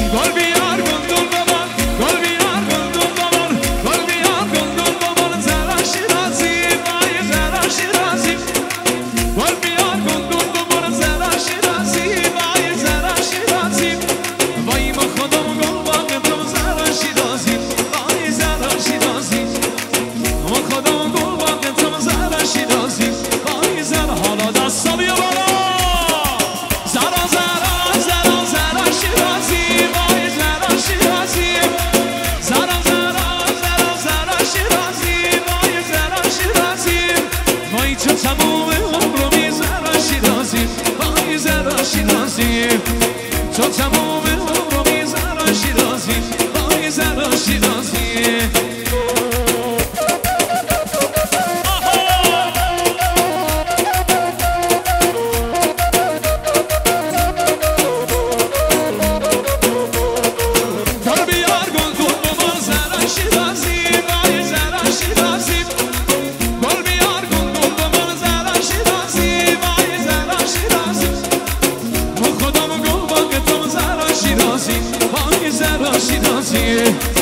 گل بیار گندل ببر گل بیار گندل ببر گل بیار گندل ببر زهرا شیرازی وای زهرا شیرازی گل بیار گندل ببر زهرا شیرازی وای زهرا شیرازی وای ما خودم گل باغتم زهرا شیرازی وای زهرا شیرازی ما خودم گل باغتم زهرا شیرازی وای زهرا حالا دستا بیا بالا زهرا زهرا زهرا زهرا شیرازی وای زهرا شیرازی زهرا زهرا زهرا زهرا شیرازی وای زهرا شیرازی وای چه تموم عمرمی زهرا شیرازی وای زهرا شیرازی تو تموم عمرمی زهرا شیرازی وای زهرا شیرازی زهرا شیرازی